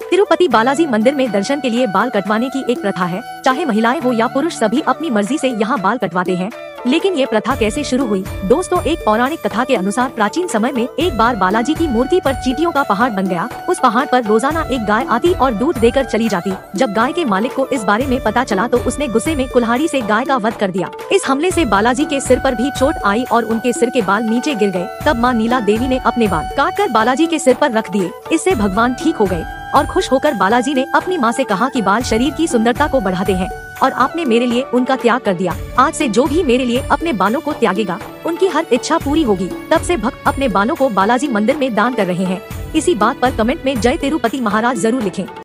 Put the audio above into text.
तिरुपति बालाजी मंदिर में दर्शन के लिए बाल कटवाने की एक प्रथा है। चाहे महिलाएं हो या पुरुष, सभी अपनी मर्जी से यहाँ बाल कटवाते हैं। लेकिन ये प्रथा कैसे शुरू हुई? दोस्तों, एक पौराणिक कथा के अनुसार प्राचीन समय में एक बार बालाजी की मूर्ति पर चींटियों का पहाड़ बन गया। उस पहाड़ पर रोजाना एक गाय आती और दूध देकर चली जाती। जब गाय के मालिक को इस बारे में पता चला तो उसने गुस्से में कुल्हाड़ी से गाय का वध कर दिया। इस हमले से बालाजी के सिर पर भी चोट आई और उनके सिर के बाल नीचे गिर गए। तब माँ नीला देवी ने अपने बाल काटकर बालाजी के सिर पर रख दिए। इससे भगवान ठीक हो गए और खुश होकर बालाजी ने अपनी माँ से कहा कि बाल शरीर की सुंदरता को बढ़ाते हैं और आपने मेरे लिए उनका त्याग कर दिया। आज से जो भी मेरे लिए अपने बालों को त्यागेगा, उनकी हर इच्छा पूरी होगी। तब से भक्त अपने बालों को बालाजी मंदिर में दान कर रहे हैं। इसी बात पर कमेंट में जय तिरुपति महाराज जरूर लिखें।